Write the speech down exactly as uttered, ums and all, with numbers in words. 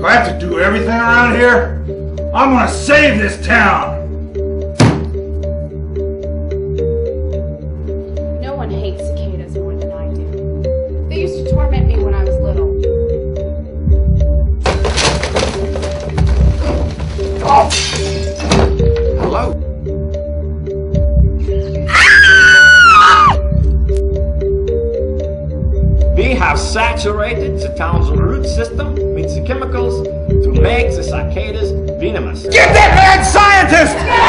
I have to do everything around here, I'm gonna save this town! No one hates cicadas more than I do. They used to torment me when I was little. Oh. Hello? We have saturated the town's root system with the chemicals to make the cicadas venomous. Get that mad scientist!